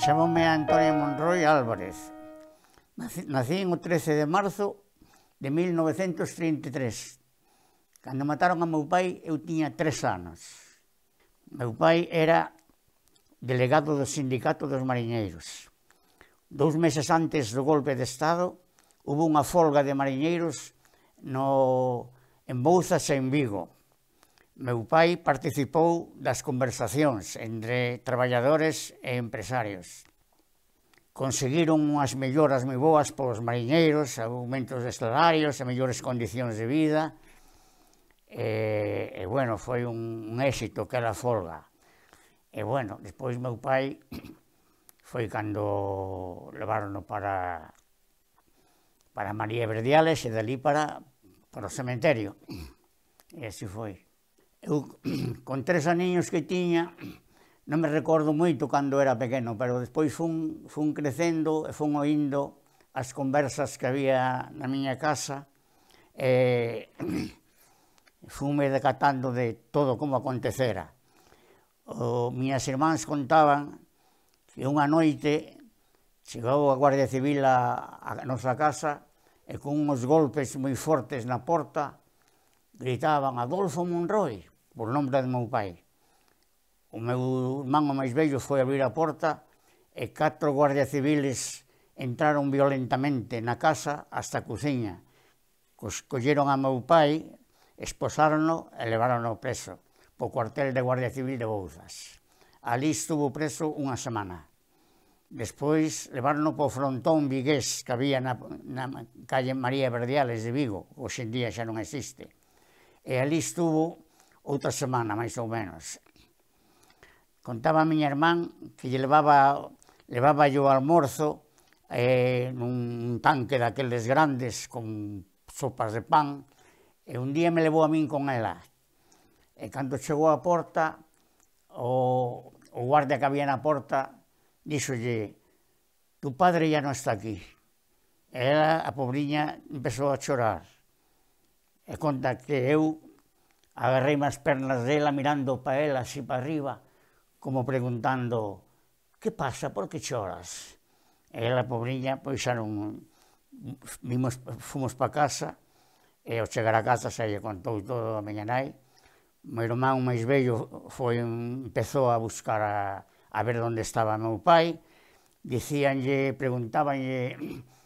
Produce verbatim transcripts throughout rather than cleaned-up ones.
Chamome Antonio Monroy Álvarez. Nací o trece de marzo de mil novecentos trinta e tres. Cando mataron a meu pai, eu tiña tres anos. Meu pai era delegado do sindicato dos mariñeiros. Dous meses antes do golpe de Estado, hubo unha folga de mariñeiros no, en Bouzas e en Vigo. Meu pai participou das conversacións entre traballadores e empresarios. Conseguiron unhas melloras moi boas polos mariñeiros, aumentos de salarios e mellores condicións de vida. E, e bueno, foi un, un éxito aquela folga. E bueno, despois meu pai foi cando levarono para para María Verdiales e dali para, para o cementerio. E así foi. Eu, con tres aniños que tiña, non me recordo moito cando era pequeno, pero despois fun, fun crecendo e fun oindo as conversas que había na miña casa e funme decatando de todo como acontecera. O, miñas irmáns contaban que unha noite chegou a Guardia Civil a, a nosa casa e con uns golpes moi fortes na porta gritaban Adolfo Monroy, por nombre de meu pai. O meu irmán o máis vello foi abrir a porta e catro guardias civiles entraron violentamente na casa hasta a cociña. Colleron a meu pai, esposárono e levarono preso po cuartel de Guardia Civil de Bouzas. Ali estuvo preso unha semana. Despois levarono po frontón vigués que había na, na calle María Verdiales de Vigo, hoxe en día xa non existe. E ali estuvo outra semana, máis ou menos. Contaba a miña irmán que lle levaba, levaba yo almorzo eh, nun tanque daqueles grandes con sopas de pan, e un día me levou a min con ela. E cando chegou á porta, o, o guardia que había na porta díxolle, tu padre ya non está aquí. E ela, a pobriña, empezou a chorar. E conta que eu agarrei as pernas dela mirando pa ela, así pa arriba, como preguntando, que pasa, por que choras? E ela, pobriña, pois xa non... Vimos, fomos pa casa, e ao chegar a casa xa lle contou todo a miña nai. O meu irmán máis vello foi, empezou a buscar a, a ver onde estaba meu pai. Dicíanlle, preguntábanlle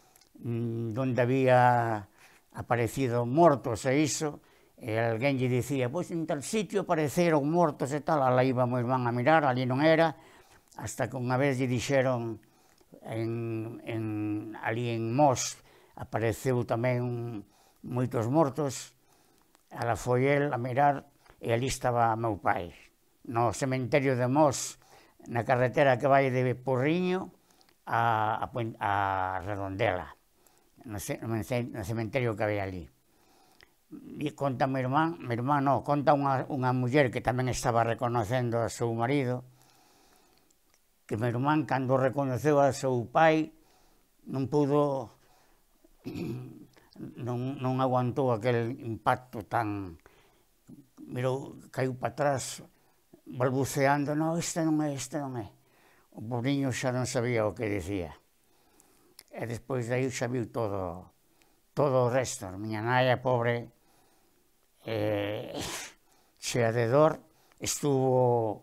onde había aparecido mortos e iso, e alguén lle dicía, pois en tal sitio apareceron mortos e tal, ala iba meu irmán a mirar, ali non era, hasta que unha vez lle dixeron, en, en, ali en Mos, apareceu tamén moitos mortos, ala foi el a mirar, e ali estaba meu pai, no cementerio de Mos, na carretera que vai de Porriño a, a, a Redondela, no, no cementerio que había ali. E conta meu irmán, meu irmán non, conta unha, unha muller que tamén estaba reconocendo a seu marido, que meu irmán, cando reconoceu a seu pai, non pudo, non, non aguantou aquel impacto tan... Mirou, caiu para atrás, balbuceando, non, este non é, este non é. O pobriño xa non sabía o que dicía. E despois de aí xa viu todo, todo o resto. Miña nai, a pobre, eh, xea de dor, estuvo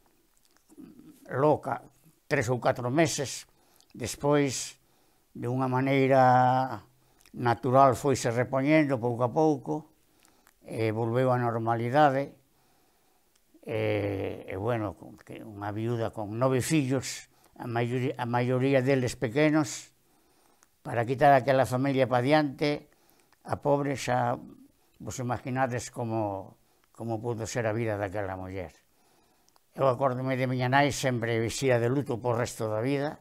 loca tres ou catro meses, despois, de unha maneira natural, foise repoñendo pouco a pouco, e volveu á normalidade, e, e bueno, unha viúda con nove fillos, a maioría, a maioría deles pequenos, para quitar aquela familia pa diante, a pobre xa, vos imaginades como, como pudo ser a vida daquela muller. Eu acórdome de miña nai sempre vestida de luto por resto da vida,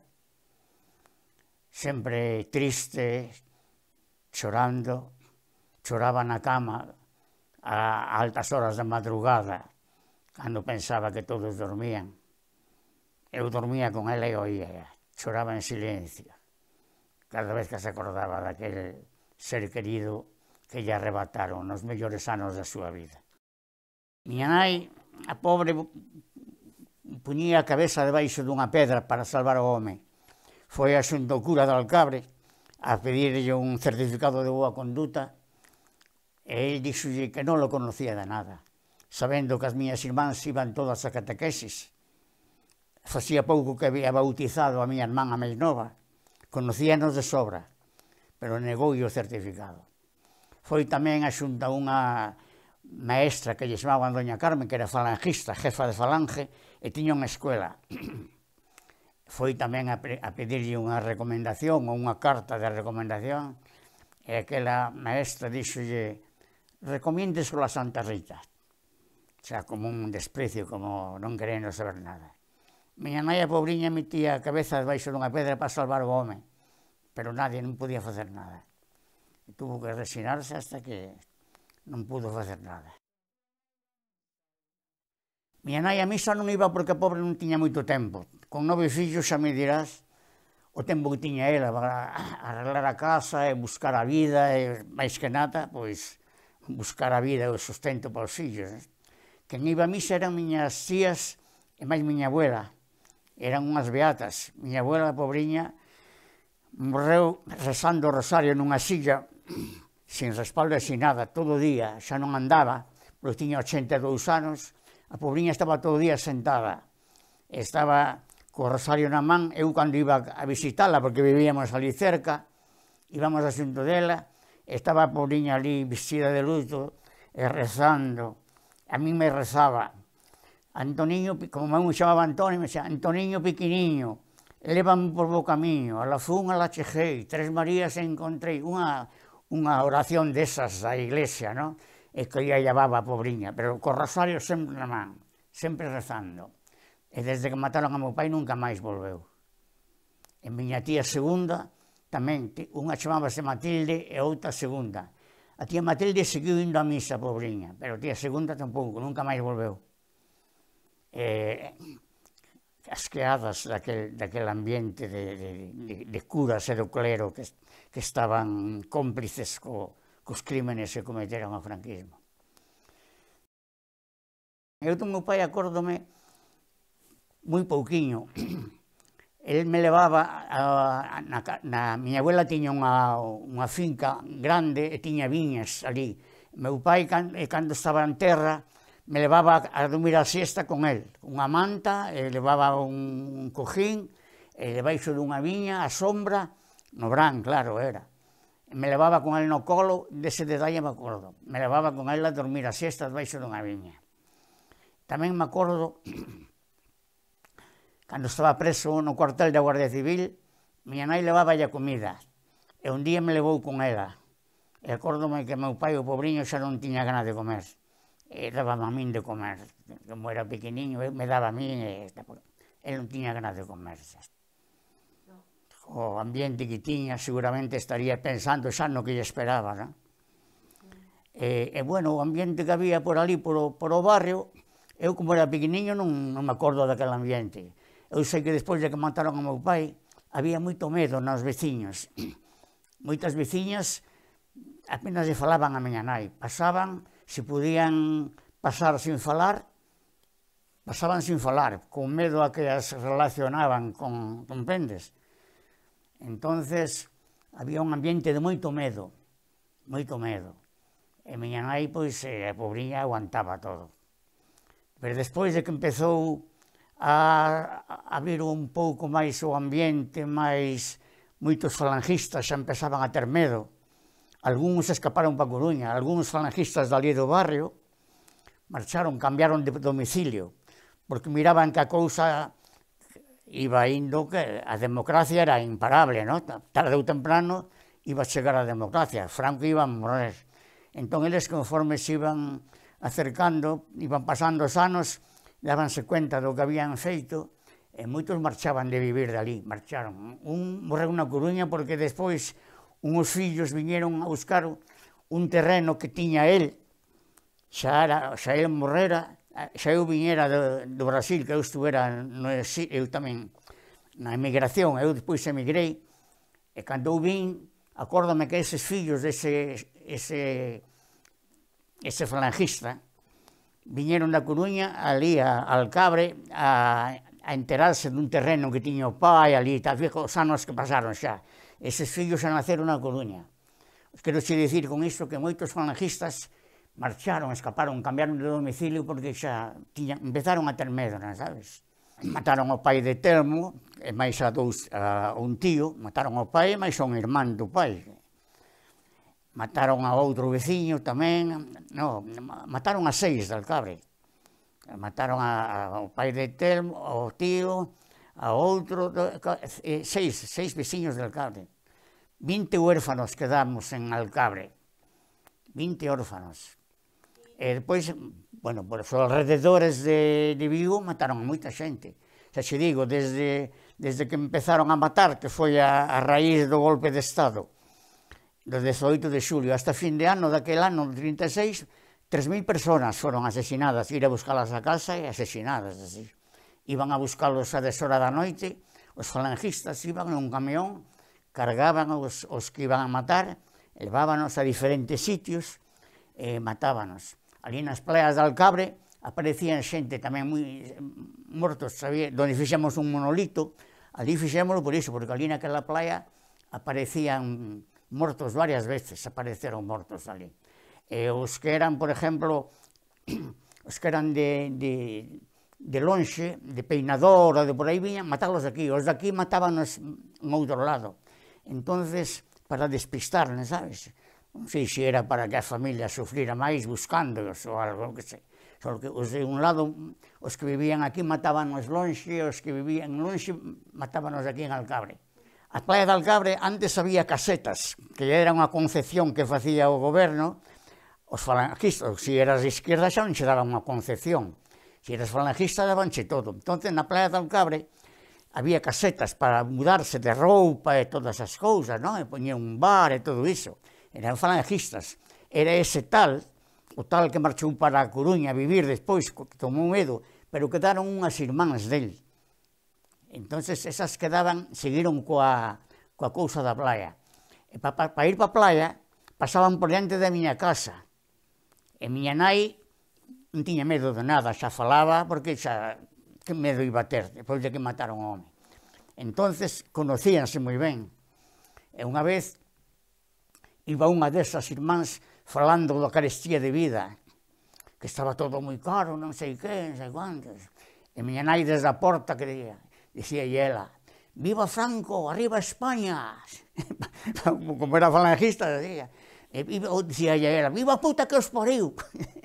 sempre triste, chorando, choraba na cama a altas horas da madrugada, cando pensaba que todos dormían. Eu dormía con ela e oía, choraba en silencio, cada vez que se acordaba daquele ser querido que lle arrebataron nos mellores anos da súa vida. Miña nai, a pobre, puñía a cabeza debaixo dunha pedra para salvar o home. Foi a xunto cura de Alcabre a pedirlle un certificado de boa conduta e el dixolle que non lo conocía de nada, sabendo que as miñas irmáns iban todas a catequesis. Facía pouco que había bautizado a miña irmán a máis nova, conocíanos de sobra, pero negou o certificado. Foi tamén a xunta unha maestra que lle chamaban Doña Carmen, que era falangista, jefa de falange, e tiña unha escuela. Foi tamén a, a pedirlle unha recomendación ou unha carta de recomendación, e aquela maestra díxolle: recomiendes con la Santa Rita. O sea, como un desprecio, como non querendo saber nada. Miña nai a pobriña metía a cabeza debaixo dunha pedra para salvar o home, pero nadie non podía facer nada. E tuvo que resignarse hasta que non pudo facer nada. Miña nai a misa non iba porque a pobre non tiña moito tempo. Con nove fillos xa me dirás o tempo que tiña ela para arreglar a casa e buscar a vida e, máis que nada, pois, buscar a vida e o sustento para os fillos. Quen iba a misa eran miñas tías e máis miña abuela. Eran unhas beatas. Miña abuela, a pobriña, morreu rezando o rosario nunha silla, sin respaldo e sin nada, todo o día, xa non andaba, porque tiña ochenta e dous anos, a pobriña estaba todo o día sentada, estaba co rosario na man. Eu cando iba a visitala, porque vivíamos ali cerca, íbamos a xunto dela, estaba a pobriña ali vestida de luto e rezando. A mí me rezaba: Antoniño, como me chamaba Antonio, me decía: Antoniño pequeniño, lévame por bo camiño, a la fun a la chejei, tres Marías encontrei, unha, unha oración desas da iglesia, non? E que ella llamaba a pobriña, pero co rosario sempre na man, sempre rezando. E desde que mataron a meu pai nunca máis volveu. E miña tía segunda, tamén, unha chamábase Matilde e outra segunda. A tía Matilde seguiu indo a misa, pobriña, pero a tía segunda tampouco, nunca máis volveu. Eh, asqueadas daquel, daquel ambiente de, de, de, de curas e do clero que, que estaban cómplices co, cos crímenes que cometeron ao franquismo. Eu do meu pai acórdome moi pouquiño. El me levaba, a, na, na miña abuela tiña unha, unha finca grande e tiña viñas ali. Meu pai, cando, cando estaba en terra, me levaba a dormir a siesta con el, unha manta, e levaba un, un cojín, e debaixo dunha viña, a sombra, no verán, claro, era. E me levaba con el no colo, dese detalle me acordo. Me levaba con el a dormir a siesta debaixo dunha viña. Tamén me acordo, cando estaba preso no cuartel da Guardia Civil, miña nai levaba a comida, e un día me levou con ela. E acórdome que meu pai, o pobriño, xa non tiña ganas de comer. E daba a min de comer. Como era pequeniño, me daba a min, e el non tiña ganas de comer. O ambiente que tiña, seguramente estaría pensando xa no que lle esperaba, non? E, e, bueno, o ambiente que había por ali, por o, por o barrio, eu, como era pequeniño, non, non me acordo daquele ambiente. Eu sei que despois de que mataron a meu pai, había moito medo nos veciños. Moitas veciñas apenas lle falaban a miña nai. Pasaban, se podían pasar sin falar, pasaban sin falar, con medo a que as relacionaban con, comprendes? Entonces, había un ambiente de moito medo, moito medo. E miña nai, pois, a pobriña aguantaba todo. Pero despois de que empezou a abrir un pouco máis o ambiente, máis moitos falangistas xa empezaban a ter medo. Algúns escaparon para Coruña, algúns falangistas dali do barrio marcharon, cambiaron de domicilio, porque miraban que a cousa iba indo, que a democracia era imparable, non? Tarde ou temprano iba a chegar a democracia, Franco iba a morrer. Entón, eles, conforme se iban acercando, iban pasando os anos, dábanse cuenta do que habían feito, e moitos marchaban de vivir dali, marcharon. Un morreu na Coruña porque despois unhos fillos viñeron a buscar un terreno que tiña el, xa, era, xa el morrera, xa eu viñera do, do Brasil, que eu estuvera, no, eu tamén, na emigración, eu despois emigrei, e cando eu vin, acórdame que eses fillos dese ese, ese falangista, viñeron da Coruña ali a Alcabre a, a enterarse dun terreno que tiña o pai ali, tal, os anos que pasaron xa. Eses fillos a naceron na Coruña. Quero che dicir con isto que moitos falangistas marcharon, escaparon, cambiaron de domicilio porque xa tiñan, empezaron a ter medo, non sabes? Mataron o pai de Telmo, e máis a dous, a un tío, mataron o pai e máis a un irmán do pai. Mataron a outro veciño tamén, no, mataron a seis de Alcabre. Mataron a, ao pai de Telmo, ao tío, a outro, seis, seis veciños de Alcabre. vinte huérfanos quedamos en Alcabre, vinte órfanos. E depois, bueno, por os alrededores de, de Vigo mataron a moita xente. Xa xe digo, desde, desde que empezaron a matar, que foi a, a raíz do golpe de Estado, do dezoito de xulio, hasta fin de ano, daquel ano, trinta e seis, tres mil personas foron asesinadas, ir a buscalas a casa e asesinadas, así. Iban a buscalos a deshora da noite, os falangistas iban en un camión, cargaban os, os que iban a matar, levábanos a diferentes sitios e matábanos. Ali nas playas de Alcabre aparecían xente tamén moi mortos, sabía, donde fixemos un monolito, ali fixémoslo por iso, porque ali naquela playa aparecían mortos varias veces, apareceron mortos ali. E os que eran, por exemplo, os que eran de, de, de lonxe, de Peinador ou de por aí viñan, matalos aquí. Os de aquí matábanos en outro lado. Entonces, para despistarnos, sabes? Non sei se era para que a familia sufrira máis buscándolos ou algo, que sei. Só que os de un lado, os que vivían aquí matábanos lonxe, os que vivían lonxe matábanos aquí en Alcabre. A playa de Alcabre antes había casetas, que era unha concepción que facía o goberno, os falangistas, se eras de izquierda xa non che daban unha concepción, se eras falangista dabanche todo. Entón, na playa de Alcabre había casetas para mudarse de roupa e todas as cousas, non? E poñía un bar e todo iso. Eran falangistas. Era ese tal, o tal que marchou para a Coruña a vivir despois, que tomou medo, pero quedaron unhas irmáns del. Entonces, esas quedaban, seguiron coa, coa cousa da playa. E para pa, pa ir pa playa, pasaban por diante da miña casa. E miña nai non tiña medo de nada, xa falaba, porque xa, que medo iba a ter, depois de que mataron o home. Entonces, conocíanse moi ben. E unha vez, iba unha desas irmáns falando da carestía de vida, que estaba todo moi caro, non sei que, non sei quantos. E miña nai desde a porta que dicía, dicía ela, viva Franco, arriba España. Como era falangista, decía. E dicía ela, viva puta que os pariu.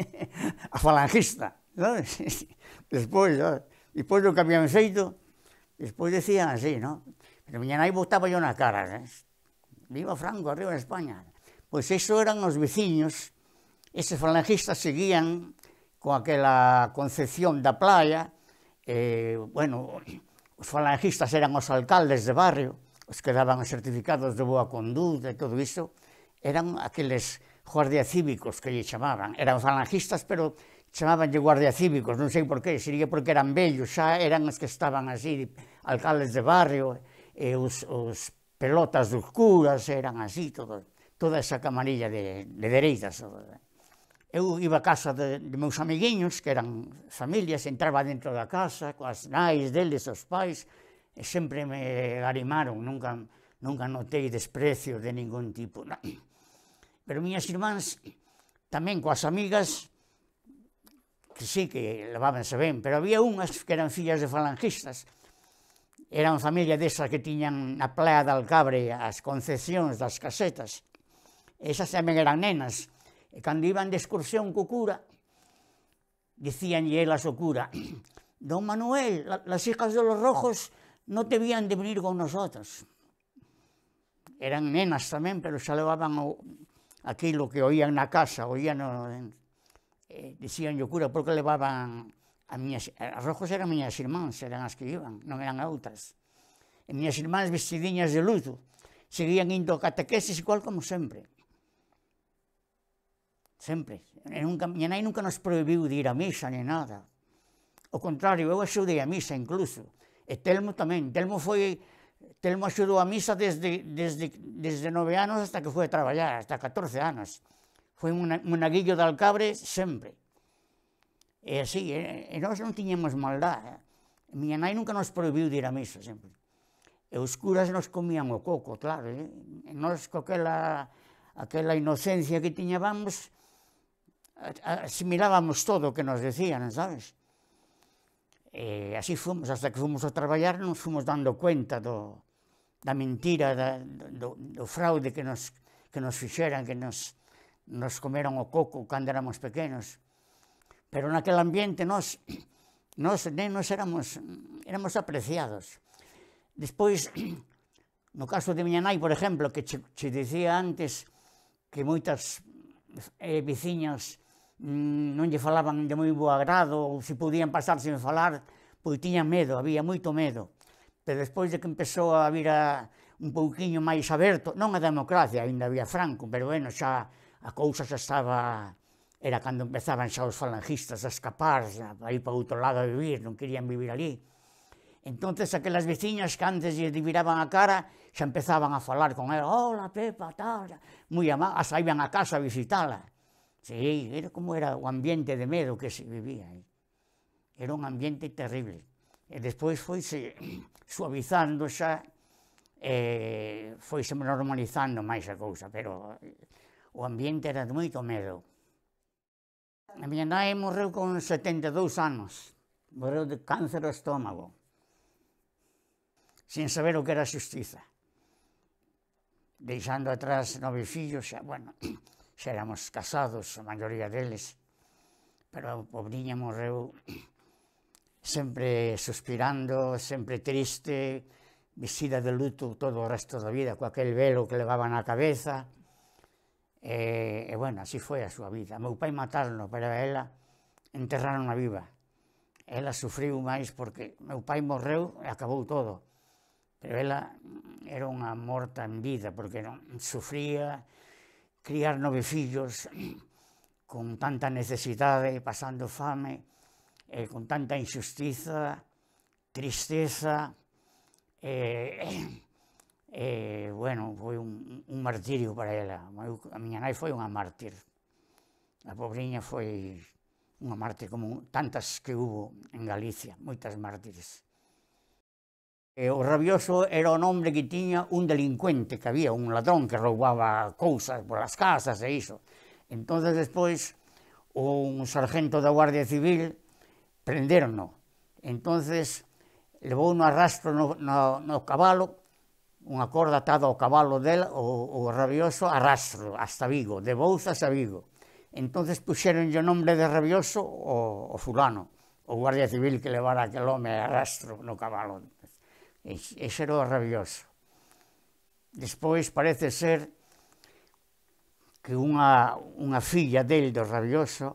A falangista, sabes? Despois, sabes? Despois do que habían feito, despois decían así, non? Pero miña nai botaba yo na cara, sabes? Viva Franco, arriba España. Pois iso eran os veciños, eses falangistas seguían con aquela concepción da playa, eh, bueno, os falangistas eran os alcaldes de barrio, os que daban os certificados de boa conduta e todo iso, eran aqueles guardias cívicos que lle chamaban. Eran falangistas, pero chamabanlle guardias cívicos, non sei por qué, sería porque eran vellos, xa eran os que estaban así, alcaldes de barrio, e os, os pelotas dos curas eran así, todo, toda esa camarilla de, de dereitas. Eu iba a casa de, de meus amiguiños, que eran familias, entraba dentro da casa, coas nais deles, os pais, e sempre me animaron, nunca, nunca notei desprecio de ningún tipo. Non. Pero miñas irmáns, tamén coas amigas, que sí, que levábanse ben, pero había unhas que eran fillas de falangistas, eran familia desa que tiñan na playa de Alcabre as concepcións das casetas, esas tamén eran nenas, e cando iban de excursión co cura, dicíanlle elas o cura, don Manuel, las hijas de los rojos no debían de venir con nosotros. Eran nenas tamén, pero xa levaban o, aquilo que oían na casa, oían, eh, dicíanlle o cura, porque levaban a miñas, as rojos eran miñas irmáns, eran as que iban, non eran outras. E miñas irmáns vestidiñas de luto, seguían indo a catequesis igual como sempre. Sempre. E nunca, miña nai nunca nos prohibiu de ir a misa, ni nada. Ao contrario, eu axudei a misa incluso. E Telmo tamén. Telmo foi, Telmo axudou a misa desde, desde, desde nove anos hasta que foi a traballar, hasta catorce anos. Foi un monaguillo de Alcabre sempre. E así, e, e nós non tiñamos maldad. A miña nai nunca nos prohibiu de ir a misa, sempre. E os curas nos comían o coco, claro, e, e nós, co aquela, aquela inocencia que tiñábamos, asimilábamos todo o que nos decían, sabes? E así fomos, hasta que fomos a traballar, nos fomos dando cuenta do, da mentira, da, do, do fraude que nos, que nos fixeran, que nos, nos comeron o coco cando éramos pequenos. Pero naquele ambiente nós, nós nenos éramos, éramos apreciados. Despois, no caso de miña nai, por exemplo, que che, che dicía antes que moitas eh, veciñas mm, non lle falaban de moi bo agrado, ou se podían pasar sen falar, pois tiñan medo, había moito medo. Pero despois de que empezou a vir a un pouquiño máis aberto, non a democracia, ainda había Franco, pero bueno, xa a cousa xa estaba, era cando empezaban xa os falangistas a escapar, xa, a ir para outro lado a vivir, non querían vivir ali. Entonces, aquelas veciñas que antes lle viraban a cara, xa empezaban a falar con ela, hola, Pepa, tal, moi amadas, hasta iban a casa a visitala. Sí, era como era o ambiente de medo que se vivía aí. Era un ambiente terrible. E despois foise suavizando xa, e foise normalizando máis a cousa, pero o ambiente era de moito medo. A miña nai morreu con setenta e dous anos, morreu de cáncer ao estómago, sin saber o que era a xustiza. Deixando atrás nove fillos, xa, bueno, xa éramos casados, a maioría deles, pero a pobriña morreu sempre suspirando, sempre triste, vestida de luto todo o resto da vida, co aquel velo que levaba na cabeza, e, e bueno, así foi a súa vida. Meu pai mataron, pero a ela enterraron a viva. Ela sufriu máis porque meu pai morreu e acabou todo. Pero ela era unha morta en vida, porque non sufría criar nove fillos con tanta necesidade, pasando fame, eh, con tanta injustiza, tristeza, e, eh, bueno, foi un, un martirio para ela. A miña nai foi unha mártir. A pobriña foi unha mártir como tantas que hubo en Galicia, moitas mártires. O Rabioso era o nombre que tiña un delincuente, que había un ladrón que roubaba cousas polas casas e iso. Entonces, despois, un sargento da Guardia Civil prendérono. Entonces, levou no arrastro no, no, no cabalo, unha corda atada ao cabalo dela, o, o Rabioso, arrastro, hasta Vigo, de Bouzas a Vigo. Entonces, puxeronlle o nombre de Rabioso o, o fulano, o Guardia Civil que levara aquel home arrastro no cabalo. Ese era o Rabioso. Despois parece ser que unha, unha filla del do Rabioso,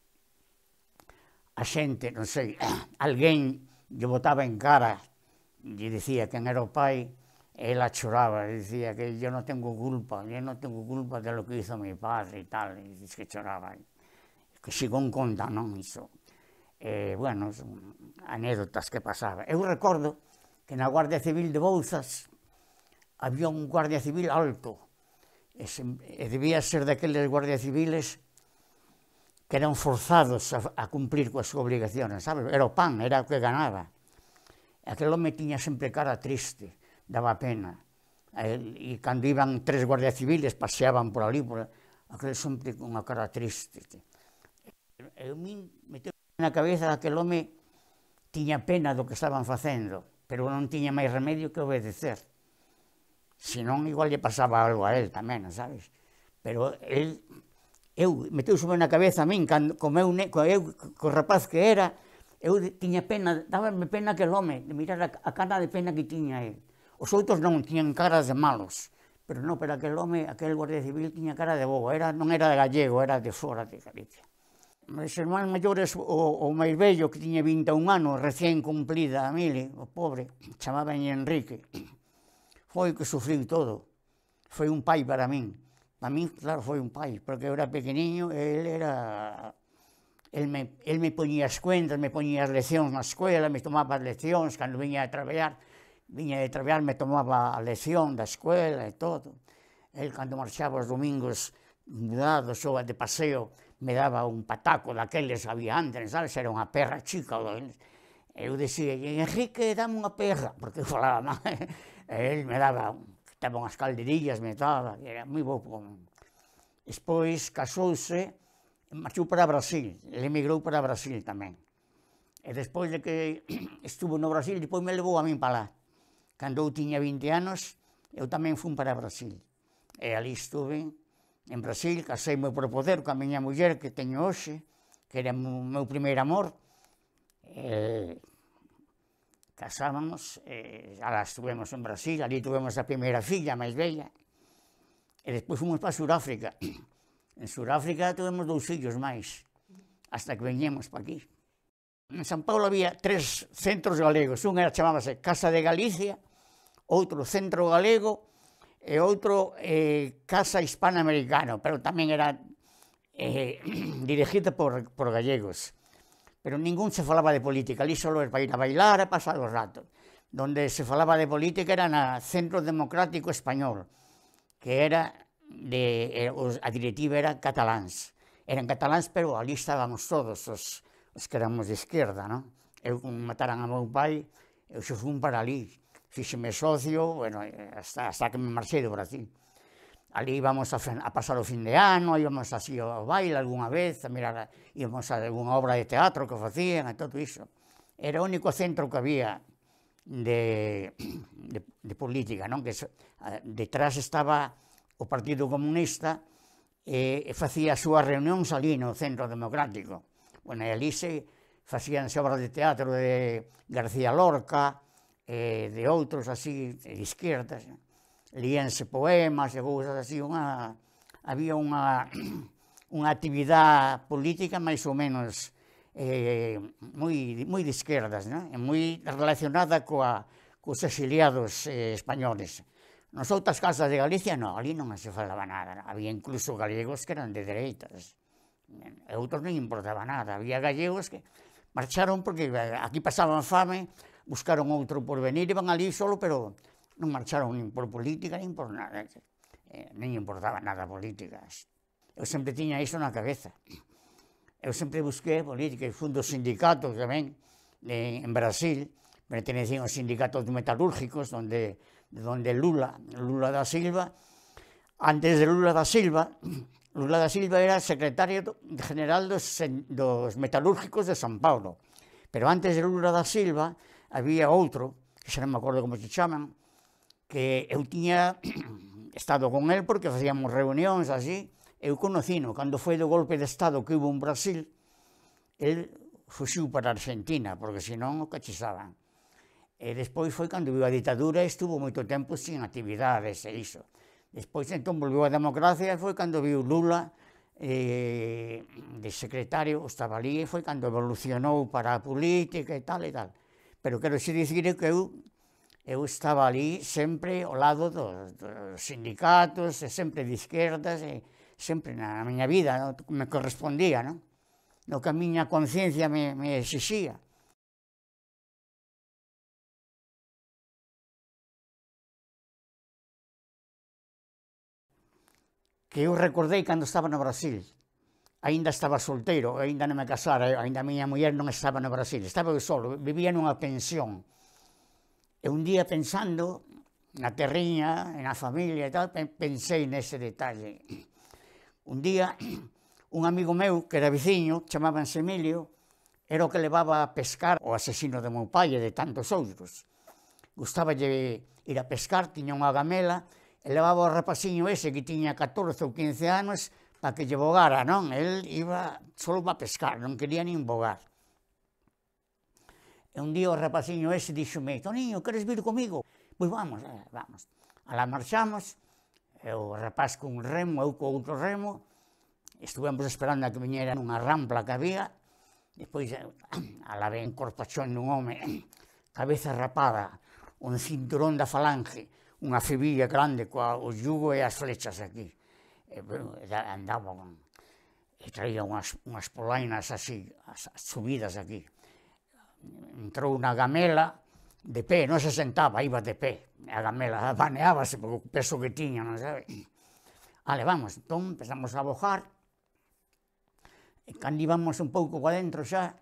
a xente, non sei, alguén lle botaba en cara, lle dicía quen era o pai, e ela choraba, dicía que yo non tengo culpa, yo non tengo culpa de lo que hizo mi padre e tal, e dice que choraba. Que sigón conta, non, iso. E, bueno, son anécdotas que pasaba. Eu recordo que na Guardia Civil de Bouzas había un Guardia Civil alto, e, se, e debía ser daqueles Guardia Civiles que eran forzados a, a cumplir coas súas obligaciones, sabes? Era o pan, era o que ganaba. Aquel home tiña sempre cara triste, daba pena. E, e cando iban tres Guardia Civiles, paseaban por ali, por, aquel sempre con unha cara triste. E a min meteu na cabeza que aquel home tiña pena do que estaban facendo, pero non tiña máis remedio que obedecer. Senón, igual lle pasaba algo a él tamén, sabes? Pero él, eu, meteuse na cabeza a min, cando, como eu, eu, co rapaz que era, eu tiña pena, dábame pena aquel home, de mirar a, a cara de pena que tiña él. Os outros non, tiñan caras de malos, pero non, pero aquel home, aquel Guardia Civil, tiña cara de bobo, era, non era de gallego, era de fora de Galicia. Os irmáns maiores, o, o máis vello, que tiña vinte e un anos, recén cumplida a mili, o pobre, chamaban Enrique, foi que sufriu todo. Foi un pai para min. Para min, claro, foi un pai, porque eu era pequeniño e ele era... El me, el me poñía as cuentas, me poñía as leccións na escuela, me tomaba as leccións, cando viña a traballar, viña de traballar, me tomaba a lección da escuela e todo. El, cando marchaba os domingos mudados ou de paseo, me daba un pataco daqueles había antes, sabes, era unha perra chica, eu dicía, Enrique, dame unha perra, porque eu falaba mal, e ele me daba, daba unhas calderillas, me daba, era moi bo. Despois casouse, marchou para Brasil, ele emigrou para Brasil tamén. E despois de que estuvo no Brasil, depois me levou a min para lá. Cando eu tiña vinte anos, eu tamén fui para Brasil. E ali estuve, en Brasil, caseime por poder coa miña muller que teño hoxe, que era o meu primeiro amor. E casábamos, e ala estuvemos en Brasil, ali tuvemos a primeira filla, a máis bella. E despois fomos para Suráfrica. En Suráfrica tuvemos dous fillos máis, hasta que veñemos para aquí. En San Paulo había tres centros galegos, un era, chamábase Casa de Galicia, outro Centro Galego e outro eh, Casa Hispanoamericano, pero tamén era eh, dirigida por, por gallegos. Pero ningún se falaba de política, ali só era para ir a bailar e pasar o rato. Donde se falaba de política era na Centro Democrático Español, que era, de, a directiva era cataláns. Eran cataláns, pero ali estábamos todos os, os que éramos de izquierda, non? Eu, como mataran a meu pai, eu xo fun para ali. Fíxeme socio, bueno, hasta, hasta que me marchei do Brasil. Ali íbamos a, a pasar o fin de ano, íbamos así ao baile algunha vez, a mirar, íbamos a alguna obra de teatro que facían e todo iso. Era o único centro que había de, de, de política, non? Que detrás estaba o Partido Comunista e, e facía as súas reunións ali no Centro Democrático. Bueno, e ali se facíanse obras de teatro de García Lorca, e de outros así, de izquierdas, líanse poemas e cousas así, unha, había unha, unha actividade política máis ou menos eh, moi, moi de izquierdas, non? E moi relacionada coa, cos exiliados eh, españoles. Nas outras casas de Galicia, non, ali non se falaba nada, había incluso galegos que eran de dereitas, e outros non importaba nada, había gallegos que marcharon porque aquí pasaban fame, buscaron outro porvenir, iban ali solo, pero non marcharon nin por política, nin por nada. Eh, non importaba nada políticas. Eu sempre tiña iso na cabeza. Eu sempre busquei política, e fun dos sindicatos tamén, de, en Brasil, pertenecían aos sindicatos metalúrgicos, donde, donde Lula, Lula da Silva, antes de Lula da Silva, Lula da Silva era secretario general dos, dos metalúrgicos de San Paulo. Pero antes de Lula da Silva, había outro, que xa non me acordo como se chaman, que eu tiña estado con él porque facíamos reunións así, eu conocino, cando foi do golpe de Estado que hubo en Brasil, el fuxiu para Argentina, porque senón o cachizaban. E despois foi cando viu a ditadura e estuvo moito tempo sin actividades e iso. Despois entón volveu a democracia e foi cando viu Lula eh, de secretario, estaba ali, e foi cando evolucionou para a política e tal e tal. Pero quero xe dicir que eu, eu estaba ali sempre ao lado dos, dos sindicatos, e sempre de izquierdas, e sempre na miña vida, no, me correspondía, non? No que a miña conciencia me, me exixía. Que eu recordei cando estaba no Brasil. Ainda estaba solteiro, ainda non me casara, ainda a miña muller non estaba no Brasil, estaba eu solo, vivía nunha pensión. E un día pensando na terriña, na familia e tal, pensei nese detalle. Un día, un amigo meu, que era veciño, chamábanse Emilio, era o que levaba a pescar o asesino de meu pai e de tantos outros. Gustaballe ir a pescar, tiña unha gamela, e levaba o rapaciño ese que tiña catorce ou quince anos, para que lle bogara, non? El iba solo para pescar, non quería nin bogar. E un día o rapaciño ese díxome, Toniño, queres vir comigo? Pois vamos, eh, vamos. Alá marchamos, e o rapaz con un remo, eu con outro remo, estuvemos esperando a que viñera nunha rampla que había, despois alá ven corpachón dun home, cabeza rapada, un cinturón da falange, unha fibilla grande, coa o yugo e as flechas aquí. E, bueno, andaba con, e traía unhas, unhas polainas así, as, as subidas aquí. Entrou na gamela de pé, non se sentaba, iba de pé. A gamela baneábase porque o peso que tiña, non sabe? Ale, vamos, entón empezamos a bojar, E cando íbamos un pouco adentro xa,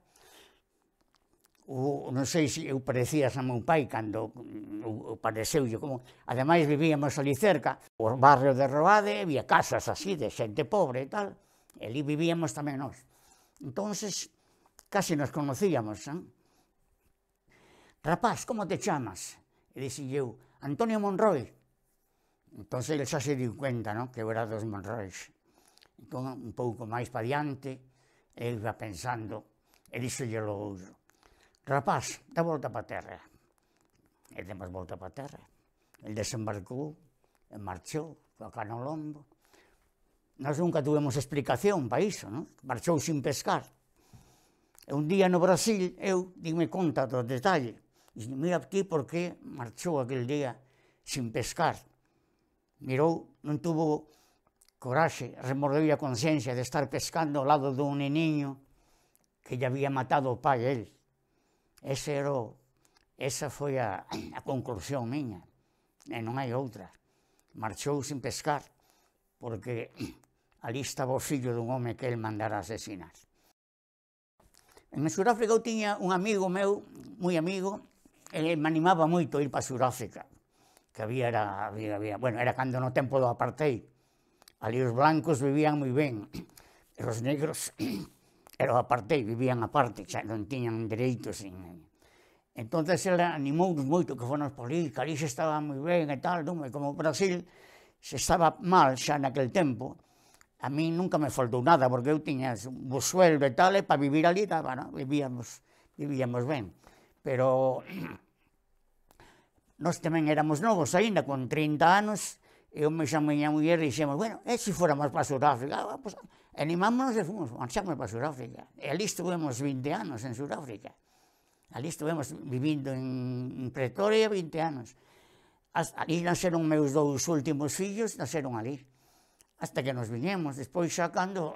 o, non sei se eu parecías a meu pai cando o, o pareceulle como, ademais vivíamos ali cerca, o barrio de Roade, había casas así de xente pobre e tal, e ali vivíamos tamén nós. Entonces, casi nos conocíamos, eh? Rapaz, como te chamas? E dixi eu, Antonio Monroi. Entón, ele xa se diu cuenta, no? Que eu era dos Monrois. Entón, un pouco máis pa diante, eu iba pensando, e dixolle lo outro, rapaz, dá volta pa terra. E demos volta pa terra. El desembarcou, e marchou, coa cana ao lombo. Nós nunca tuvemos explicación pa iso, no? Marchou sin pescar. E un día no Brasil, eu dime conta do detalle. Dixen, mira aquí por que marchou aquel día sin pescar. Mirou, non tuvo coraxe, remordeu a conciencia de estar pescando ao lado dun neniño que lle había matado o pai a él. Ese era o, esa foi a, a conclusión miña, e non hai outra. Marchou sin pescar, porque ali estaba o fillo dun home que el mandara asesinar. En Suráfrica eu tiña un amigo meu, moi amigo, ele me animaba moito a ir para Suráfrica, que había, era, había, había, bueno, era cando no tempo do apartheid. Ali os blancos vivían moi ben, e os negros era o apartheid, vivían aparte, xa non tiñan dereitos. Entonces ele animounos moito que fomos por ali, que ali se estaba moi ben e tal, non? E como Brasil se estaba mal xa naquel tempo, a mí nunca me faltou nada, porque eu tiña un bo sueldo e tal, e para vivir ali, estaba, no? vivíamos, vivíamos ben. Pero nós tamén éramos novos aínda, con trinta anos, e eu me chamei a muller e dixemos, bueno, e se fóramos para Suráfrica? Ah, pues, animámonos e fomos, marchamos para Suráfrica. E ali estuvemos vinte anos en Suráfrica. Ali estuvemos vivindo en Pretoria vinte anos. Ali naceron meus dous últimos fillos, naceron ali. Hasta que nos viñemos. Despois xa cando,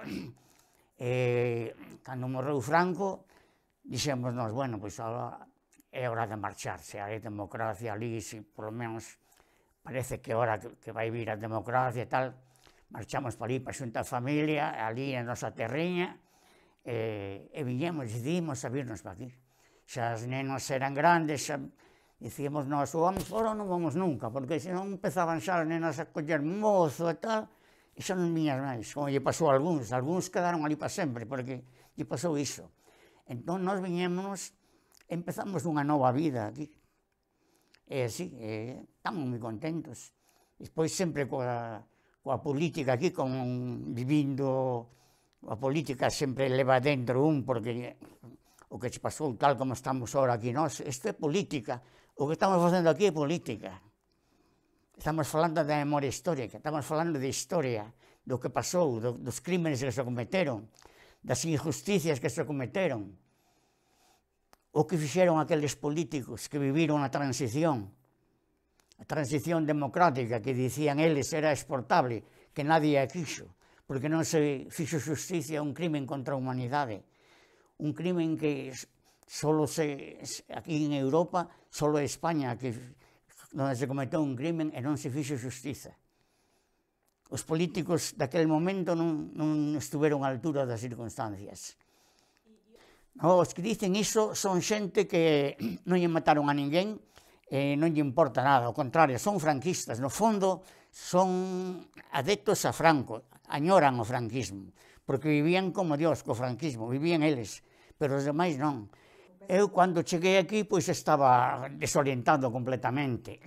eh, cando morreu Franco, dixemos nós, bueno, pois agora é hora de marcharse. Hai democracia ali, si por lo menos parece que é hora que vai vir a democracia e tal, marchamos para ali, para xunta a familia, ali na nosa terriña, e, e viñemos, decidimos a virnos para aquí. Xa as nenos eran grandes, xa dicíamos nós, ou vamos fora ou non vamos nunca, porque senón empezaban xa as nenas a coller mozo e tal, e xa non viñas máis, como lle pasou a algúns, algúns quedaron ali para sempre, porque lle pasou iso. Entón, nós viñémonos, empezamos unha nova vida aquí. E así, eh, estamos moi contentos. Despois sempre coa, coa política aquí, con vivindo, a política sempre leva dentro un, porque o que se pasou tal como estamos ahora aquí nós, isto é política. O que estamos facendo aquí é política. Estamos falando da memoria histórica, estamos falando de historia, do que pasou, do, dos crímenes que se cometeron, das injusticias que se cometeron, o que fixeron aqueles políticos que viviron a transición, a transición democrática, que dicían eles era exportable, que nadie a quixo, porque non se fixo justicia a un crimen contra a humanidade, un crimen que solo se, aquí en Europa, solo España, que onde se cometeu un crimen e non se fixo justiza. Os políticos daquel momento non, non estuveron á altura das circunstancias. Os que dicen iso son xente que non lle mataron a ninguén e non lle importa nada, ao contrario, son franquistas, no fondo son adeptos a Franco, añoran o franquismo, porque vivían como Dios co franquismo, vivían eles, pero os demais non. Eu, cando cheguei aquí, pois estaba desorientado completamente.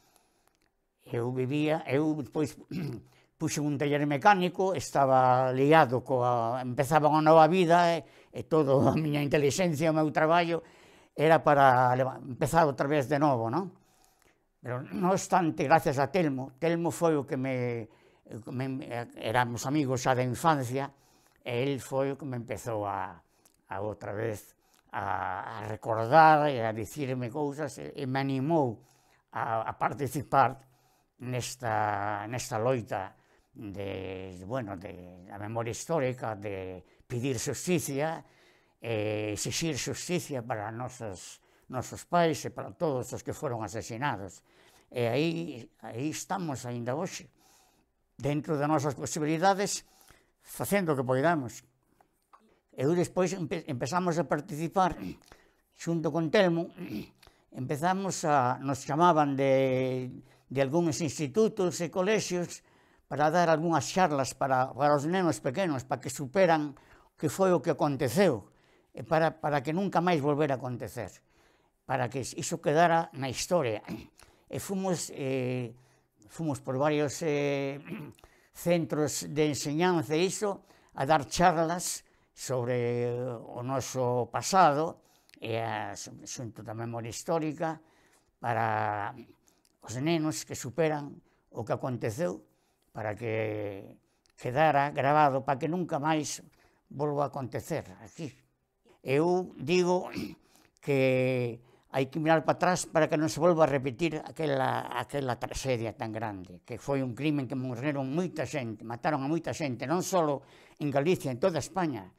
Eu vivía, eu, pois, puxe un taller mecánico, estaba liado coa, empezaba unha nova vida e, e toda a miña inteligencia, o meu traballo, era para empezar outra vez de novo, non? Pero, non obstante, gracias a Telmo, Telmo foi o que me, me éramos amigos xa da infancia, e el foi o que me empezou a, a outra vez a, a recordar e a dicirme cousas, e, e me animou a, a participar nesta, nesta loita de, bueno, de a memoria histórica, de pedir justicia, e exixir justicia para nosos, nosos pais e para todos os que foron asesinados. E aí, aí estamos ainda hoxe, dentro das nosas posibilidades, facendo o que poidamos. Eu despois empe empezamos a participar xunto con Telmo, empezamos a, nos chamaban de, de algúns institutos e colexios para dar algunhas charlas para, para os nenos pequenos, para que superan que foi o que aconteceu, e para, para que nunca máis volver a acontecer, para que iso quedara na historia. E fomos, eh, fomos por varios eh, centros de enseñanza e iso, a dar charlas sobre o noso pasado, e a, xunto da memoria histórica, para os nenos que superan o que aconteceu, para que quedara grabado, para que nunca máis volva a acontecer aquí. Eu digo que hai que mirar para atrás para que non se volva a repetir aquela, aquela tragedia tan grande, que foi un crimen que morreron moita xente, mataron a moita xente, non só en Galicia, en toda España,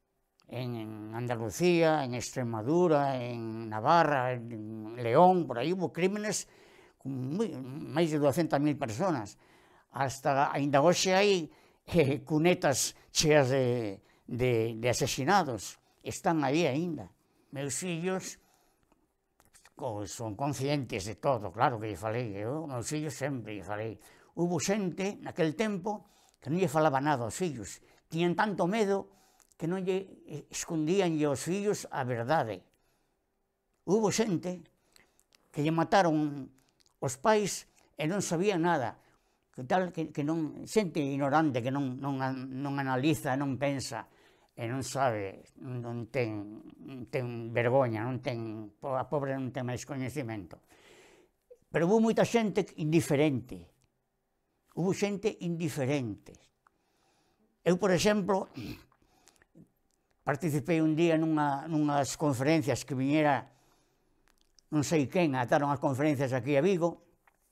en Andalucía, en Extremadura, en Navarra, en León, por aí hubo crímenes con máis de duascentas mil personas. Hasta ainda hoxe hai eh, cunetas cheas de, de, de asesinados, están aí aínda. Meus fillos son conscientes de todo, claro que lle falei, eu, meus fillos sempre lle falei. Hubo xente naquel tempo que non lle falaba nada aos fillos, tiñan tanto medo que non lle escondían aos fillos a verdade. Hubo xente que lle mataron os pais e non sabían nada, que tal que, que non, xente ignorante que non, non, non analiza, non pensa, e non sabe, non ten, non ten vergoña, non ten, a pobre non ten máis coñecemento. Pero hubo moita xente indiferente, hubo xente indiferente. Eu, por exemplo, participei un día nunha, nunhas conferencias que viñera, non sei quen, ataron as conferencias aquí a Vigo,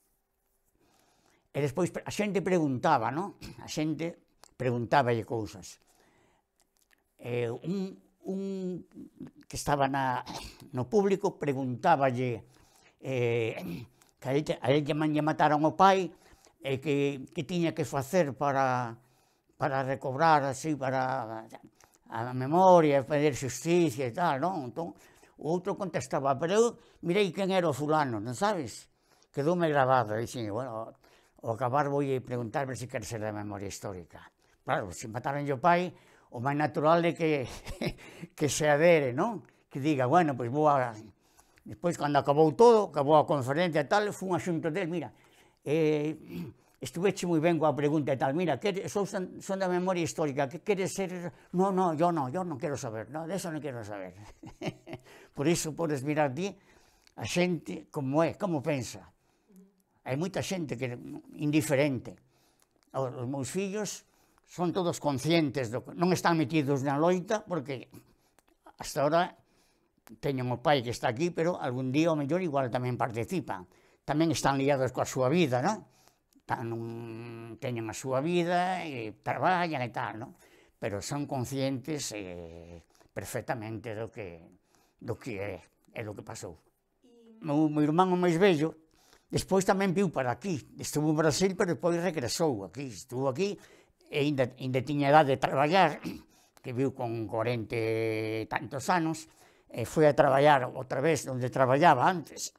e despois a xente preguntaba, non? A xente preguntáballe cousas. Eh, un, un que estaba na, no público preguntáballe eh, que a ele, a ele lle mataron o pai e que, que tiña que facer para, para recobrar así, para a memoria, pedir justicia e tal, non? Entón, o outro contestaba, pero eu mirei quen era o fulano, non sabes? Quedoume grabado, e dixen, bueno, ao acabar vou preguntar se quer ser da memoria histórica. Claro, se mataron o pai, o máis natural é que, que se adere, non? Que diga, bueno, pois vou a... Despois, cando acabou todo, acabou a conferencia e tal, fun a xunto del, mira, eh, estuveche moi ben coa pregunta e tal, mira, que, son, son da memoria histórica, que queres ser... No, no, yo no, yo non quero saber, no, de eso non quero saber. Por iso podes mirar ti a xente como é, como pensa. Hai moita xente que é indiferente. Os meus fillos son todos conscientes, do, non están metidos na loita, porque hasta ahora teñen o pai que está aquí, pero algún día o mellor igual tamén participan. Tamén están liados coa súa vida, non? Tan, teñen a súa vida, e traballan e tal, non? Pero son conscientes eh, perfectamente do que, do que é, é do que pasou. O meu irmán o máis vello, despois tamén viu para aquí, estuvo en Brasil, pero depois regresou aquí, estuvo aquí, e ainda, ainda tiña edad de traballar, que viu con corenta e tantos anos, e foi a traballar outra vez onde traballaba antes.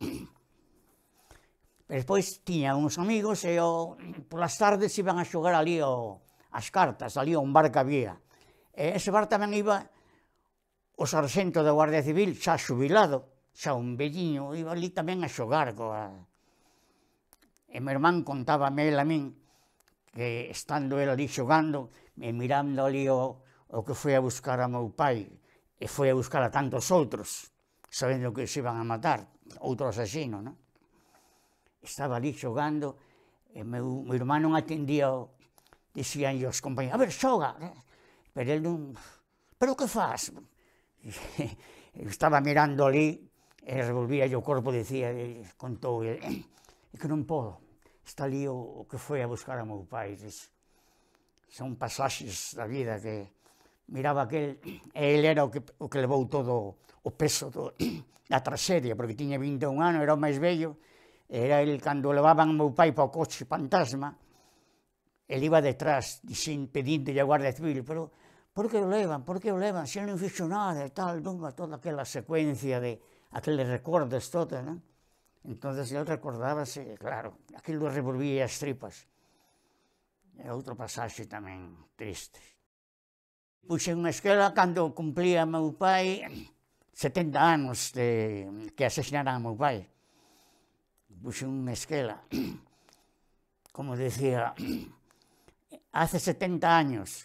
Pero despois tiña uns amigos e o, polas tardes iban a xogar ali o, as cartas, ali a un bar que había. E ese bar tamén iba o sarxento da Guardia Civil, xa xubilado, xa un velliño, iba ali tamén a xogar coa... E meu irmán contábame el a min, que estando el ali xogando, e mirando ali o, o que foi a buscar a meu pai, e foi a buscar a tantos outros, sabendo que se iban a matar, outro asesino, non? Estaba ali xogando, e meu, meu irmán non atendía, dixían os compañeros, a ver, xoga, pero el non, pero que faz? Estaba mirando ali, e revolvía o corpo, dicía, contou, e que non podo, está ali o, o que foi a buscar a meu pai. Son pasaxes da vida que miraba aquel, e ele era o que, o que levou todo o peso do, da traxedia, porque tiña vinte e un anos, era o máis vello, era ele cando levaban a meu pai para o coche fantasma, ele iba detrás, dixen, pedindolle a Guardia Civil, pero por que o levan, por que o levan, se non fixo nada e tal, nunca toda aquela secuencia de aqueles recordes todos, non? Entonces eu recordábase, claro, aquilo revolvía as tripas. É outro pasaxe tamén triste. Puxen unha esquela cando cumplía meu pai setenta anos de que asesinaran a meu pai. Puxen unha esquela, como decía, hace setenta años,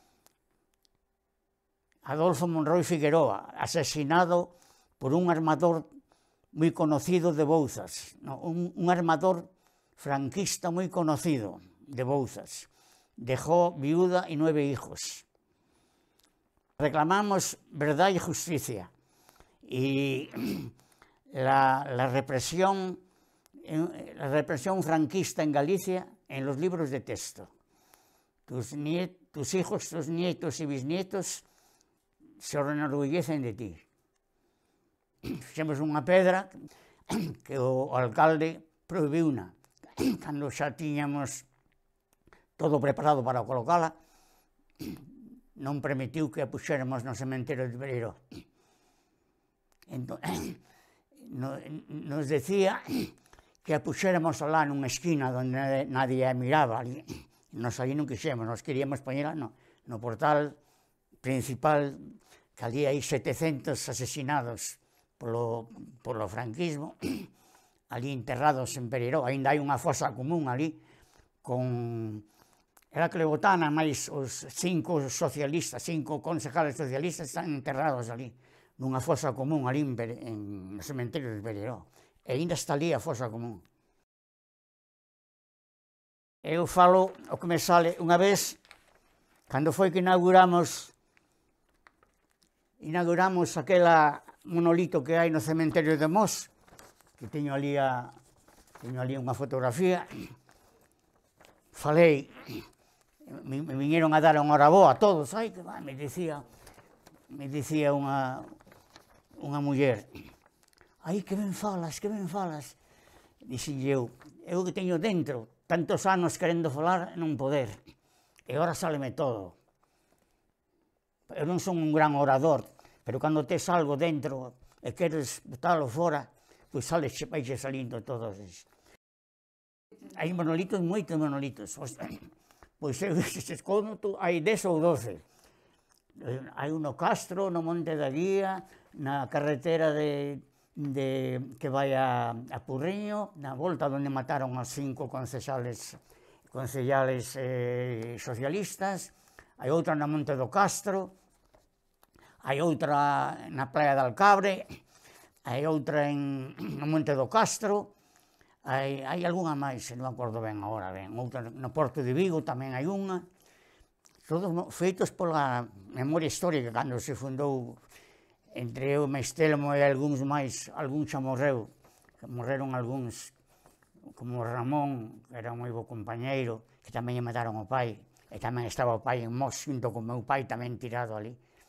Adolfo Monroy Figueroa, asesinado por un armador moi conocido de Bouzas, no, un, un armador franquista moi conocido de Bouzas. Dejó viuda y nueve hijos. Reclamamos verdad y justicia. Y la, la represión, la represión franquista en Galicia en los libros de texto. Tus, niet, tus hijos, tus nietos y bisnietos se enorgullecen de ti. Fixemos unha pedra que o alcalde prohibiuna. Cando xa tiñamos todo preparado para colocala, non permitiu que a puxéramos no cementerio de Bereiro. Entón, no, nos decía que a puxéramos alá nunha esquina onde nadie a miraba. Ali. Nos aí non quixemos, nos queríamos poñela no, no portal principal, que ali hai setecentos asesinados polo, polo franquismo, ali enterrados en Bereiro. Ainda hai unha fosa común ali, con... Era que le votaban máis os cinco socialistas, cinco concejales socialistas están enterrados ali, nunha fosa común ali en, en no cementerio de Bereiro. E ainda está ali a fosa común. Eu falo o que me sale unha vez, cando foi que inauguramos inauguramos aquela monolito que hai no cementerio de Mos, que teño ali, a, teño ali unha fotografía, falei, me, me vinieron a dar unha hora boa a todos, ai, que va, me dicía, me dicía unha, unha muller, ai, que ben falas, que ben falas, dixen eu, eu que teño dentro, tantos anos querendo falar, non poder, e agora sáleme todo. Eu non son un gran orador, pero cando tes algo dentro e queres botalo fora, pois sales, vais salindo todos. Hai monolitos, moitos monolitos. Pois eu se conto, hai dez ou doce. Hai un no Castro, no Monte da Guía, na carretera de, de que vai a, a Purriño, na volta onde mataron aos cinco concejales, concejales eh, socialistas, hai outra na Monte do Castro, hai outra na Praia de Alcabre, hai outra en, no Monte do Castro, hai, hai algunha máis, non me acordo ben agora, ben, outra no Porto de Vigo tamén hai unha, todos feitos pola memoria histórica, cando se fundou entre eu, Mestelmo e algúns máis, algún xa morreu, morreron algúns, como Ramón, que era un moi bo compañeiro, que tamén lle mataron o pai, e tamén estaba o pai en Mos, xunto con meu pai tamén tirado ali.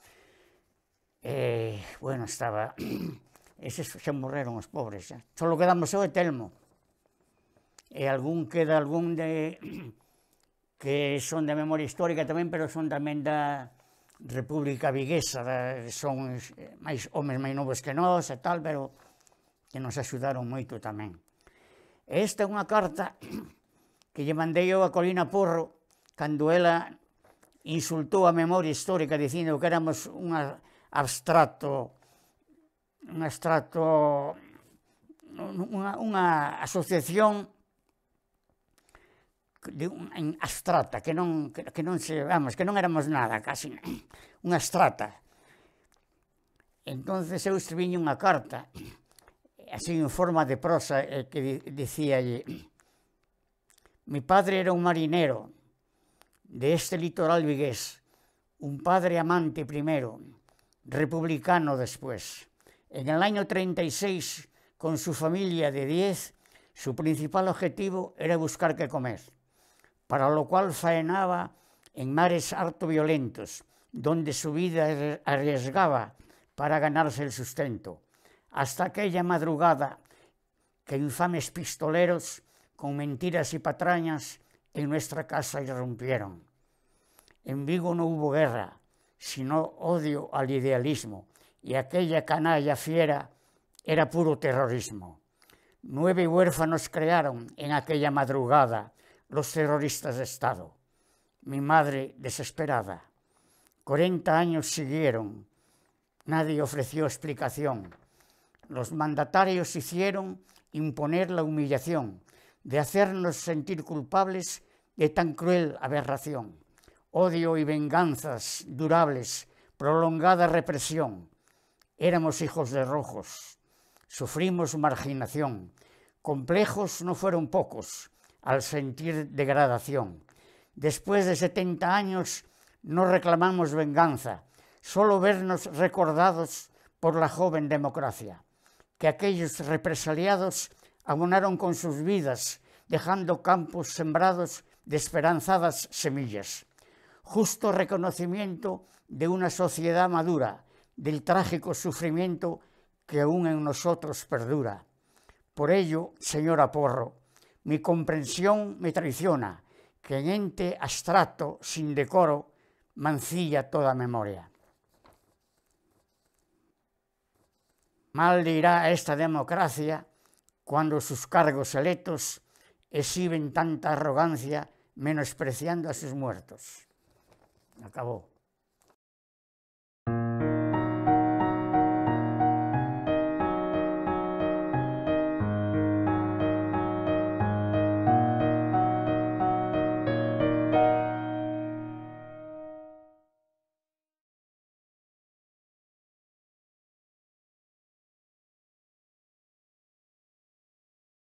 E, bueno, estaba, eses xa morreron os pobres, xa. Só quedamos eu e Telmo. E algún queda algún de, que son de memoria histórica tamén, pero son tamén da República Viguesa, da, son máis homes máis novos que nós e tal, pero que nos axudaron moito tamén. E esta é unha carta que lle mandei eu a Colina Porro cando ela insultou a memoria histórica dicindo que éramos unha abstracto, un abstracto, unha, unha asociación de un, abstracta, que non, que, que non se, vamos, que non éramos nada, casi, unha abstracta. Entonces eu escribiñe unha carta, así en forma de prosa, eh, que dicíalle: mi padre era un marinero de este litoral vigués, un padre amante primero, republicano después. En el año treinta y seis, con su familia de diez, su principal objetivo era buscar qué comer, para lo cual faenaba en mares harto violentos, donde su vida arriesgaba para ganarse el sustento, hasta aquella madrugada que infames pistoleros, con mentiras y patrañas, en nuestra casa irrumpieron. En Vigo no hubo guerra, sino odio al idealismo, y aquella canalla fiera era puro terrorismo. Nueve huérfanos crearon en aquella madrugada los terroristas de Estado. Mi madre desesperada. Cuarenta años siguieron. Nadie ofreció explicación. Los mandatarios hicieron imponer la humillación de hacernos sentir culpables de tan cruel aberración. Odio y venganzas durables, prolongada represión. Éramos hijos de rojos, sufrimos marginación. Complejos no fueron pocos al sentir degradación. Después de setenta años no reclamamos venganza, solo vernos recordados por la joven democracia, que aquellos represaliados abonaron con sus vidas, dejando campos sembrados de esperanzadas semillas. Justo reconocimiento de una sociedad madura, del trágico sufrimiento que aún en nosotros perdura. Por ello, señora Porro, mi comprensión me traiciona, que en ente abstracto, sin decoro, mancilla toda memoria. Mal le irá a esta democracia cuando sus cargos electos exhiben tanta arrogancia menospreciando a sus muertos. Acabó.